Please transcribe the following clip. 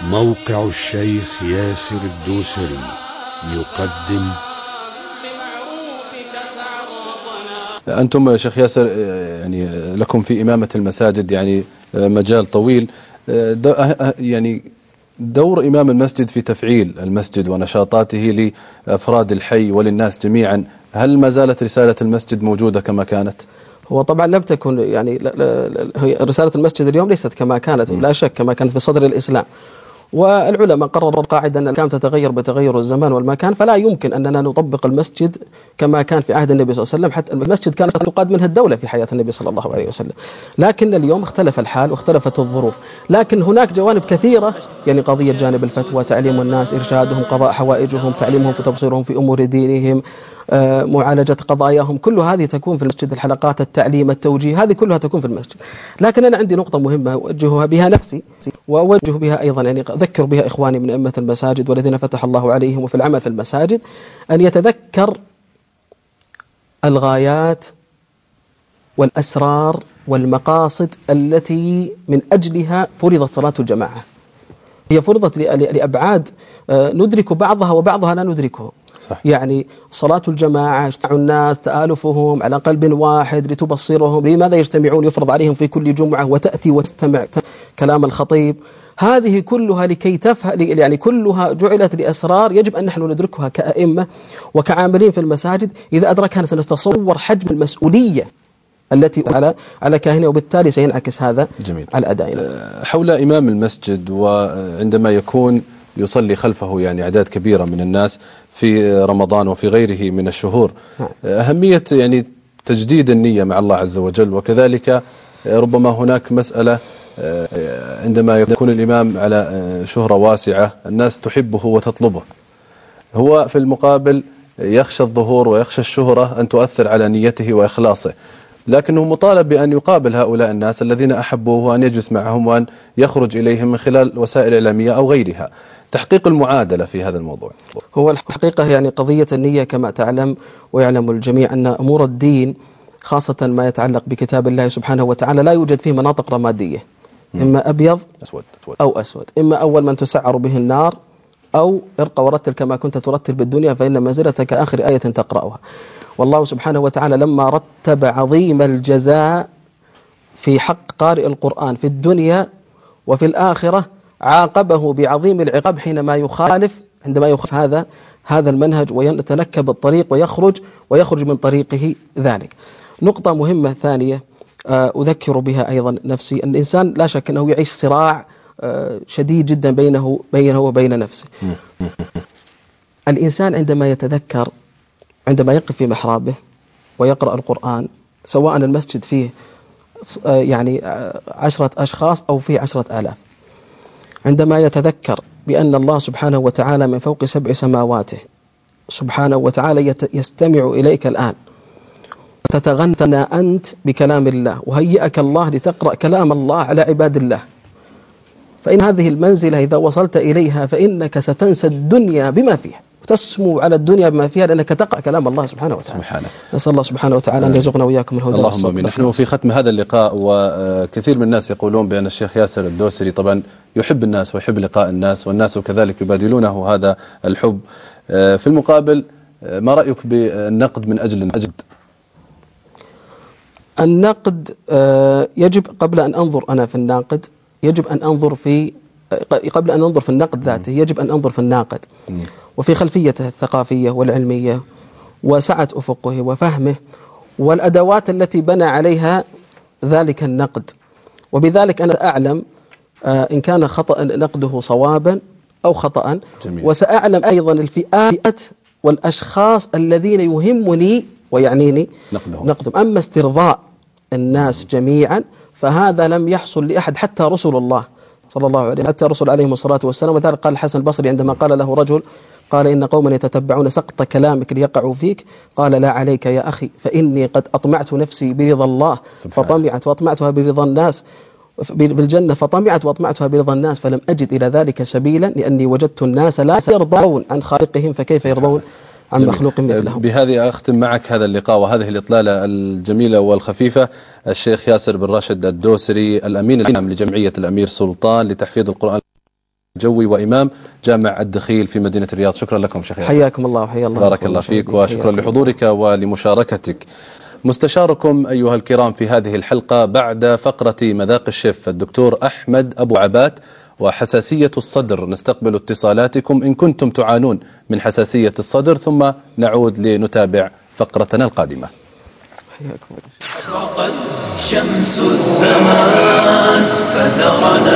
موقع الشيخ ياسر الدوسري يقدم. أنتم شيخ ياسر يعني لكم في إمامة المساجد يعني مجال طويل، يعني دور إمام المسجد في تفعيل المسجد ونشاطاته لأفراد الحي وللناس جميعا، هل ما زالت رسالة المسجد موجودة كما كانت؟ هو طبعا لم تكن يعني رسالة المسجد اليوم ليست كما كانت لا شك كما كانت في صدر الإسلام، والعلماء قرروا قاعدة أن الأحكام تتغير بتغير الزمان والمكان، فلا يمكن أننا نطبق المسجد كما كان في عهد النبي صلى الله عليه وسلم. حتى المسجد كانت تقاد منها الدولة في حياة النبي صلى الله عليه وسلم، لكن اليوم اختلف الحال واختلفت الظروف. لكن هناك جوانب كثيرة، يعني قضية جانب الفتوى، تعليم الناس، إرشادهم، قضاء حوائجهم، تعليمهم في تبصيرهم في أمور دينهم، معالجة قضاياهم، كل هذه تكون في المسجد. الحلقات، التعليم، التوجيه، هذه كلها تكون في المسجد. لكن أنا عندي نقطة مهمة أوجهها بها نفسي وأوجه بها أيضا، يعني أذكر بها إخواني من أئمة المساجد والذين فتح الله عليهم وفي العمل في المساجد، أن يتذكر الغايات والأسرار والمقاصد التي من أجلها فرضت صلاة الجماعة. هي فرضت لأبعاد ندرك بعضها وبعضها لا ندركه. صح. يعني صلاة الجماعة، اجتماع الناس، تآلفهم على قلب واحد لتبصرهم. لماذا يجتمعون؟ يفرض عليهم في كل جمعة وتأتي وتستمع كلام الخطيب. هذه كلها لكي تفهم، يعني كلها جعلت لأسرار يجب أن نحن ندركها كأئمة وكعاملين في المساجد. إذا أدركها سنتصور حجم المسؤولية التي على كاهنة، وبالتالي سينعكس هذا جميل على أدائنا. حول إمام المسجد، وعندما يكون يصلي خلفه يعني أعداد كبيرة من الناس في رمضان وفي غيره من الشهور، أهمية يعني تجديد النية مع الله عز وجل، وكذلك ربما هناك مسألة عندما يكون الإمام على شهرة واسعة الناس تحبه وتطلبه، هو في المقابل يخشى الظهور ويخشى الشهرة أن تؤثر على نيته وإخلاصه، لكنه مطالب بأن يقابل هؤلاء الناس الذين أحبوه وأن يجلس معهم وأن يخرج إليهم من خلال وسائل إعلامية أو غيرها. تحقيق المعادلة في هذا الموضوع. هو الحقيقة يعني قضية النية كما تعلم ويعلم الجميع أن أمور الدين خاصة ما يتعلق بكتاب الله سبحانه وتعالى لا يوجد فيه مناطق رمادية، إما أبيض أو أسود، إما أول من تسعر به النار أو ارقى ورتل كما كنت ترتل بالدنيا فإن منزلتك آخر آية تقرأها. والله سبحانه وتعالى لما رتب عظيم الجزاء في حق قارئ القرآن في الدنيا وفي الآخرة عاقبه بعظيم العقاب حينما يخالف، عندما يخالف هذا المنهج ويتنكب الطريق ويخرج من طريقه ذلك. نقطة مهمة ثانية أذكر بها أيضا نفسي، أن الإنسان لا شك أنه يعيش صراع شديد جدا بينه وبين نفسه. الإنسان عندما يتذكر، عندما يقف في محرابه ويقرأ القرآن، سواء المسجد فيه يعني 10 أشخاص أو فيه 10,000، عندما يتذكر بأن الله سبحانه وتعالى من فوق 7 سماواته سبحانه وتعالى يستمع إليك الآن، تتغنى أنت بكلام الله وهيئك الله لتقرأ كلام الله على عباد الله، فإن هذه المنزلة إذا وصلت إليها فإنك ستنسى الدنيا بما فيها وتسمو على الدنيا بما فيها، لأنك تقرأ كلام الله سبحانه وتعالى. سبحانه. نسأل الله سبحانه وتعالى أن يرزقنا وإياكم الهدى. اللهم آمين. نحن في ختم هذا اللقاء، وكثير من الناس يقولون بأن الشيخ ياسر الدوسري طبعا يحب الناس ويحب لقاء الناس، والناس كذلك يبادلونه هذا الحب. في المقابل ما رأيك بالنقد من أجل النقد؟ يجب قبل أن أنظر أنا في الناقد يجب أن أنظر قبل أن أنظر في النقد ذاته يجب أن أنظر في الناقد وفي خلفيته الثقافية والعلمية وسعة أفقه وفهمه والأدوات التي بنى عليها ذلك النقد، وبذلك أنا أعلم إن كان خطأ نقده صوابا أو خطأ. جميل. وسأعلم أيضا الفئات والأشخاص الذين يهمني ويعنيني نقدهم. أما استرضاء الناس جميعا فهذا لم يحصل لأحد، حتى رسول الله صلى الله عليه وسلم، حتى رسول عليه الصلاة والسلام. وذلك قال الحسن البصري عندما قال له رجل قال إن قوما يتتبعون سقط كلامك ليقعوا فيك، قال لا عليك يا أخي فإني قد أطمعت نفسي برضا الله فطمعت، وأطمعتها برضا الناس بالجنة فطمعت، وأطمعتها برضا الناس فلم أجد إلى ذلك سبيلا، لأني وجدت الناس لا يرضون عن خالقهم فكيف يرضون عن مخلوق مثله. بهذه أختم معك هذا اللقاء وهذه الإطلالة الجميلة والخفيفة. الشيخ ياسر بن راشد الدوسري، الأمين العام لجمعية الأمير سلطان لتحفيظ القرآن جوي وإمام جامع الدخيل في مدينة الرياض. شكرا لكم شيخ ياسر. حياكم الله وحيا الله. بارك الله فيك وشكرا لحضورك ولمشاركتك. مستشاركم أيها الكرام في هذه الحلقة بعد فقرة مذاق الشيف الدكتور أحمد أبو عبات وحساسية الصدر. نستقبل اتصالاتكم إن كنتم تعانون من حساسية الصدر، ثم نعود لنتابع فقرتنا القادمة. أشرقت شمس الزمان فزرنا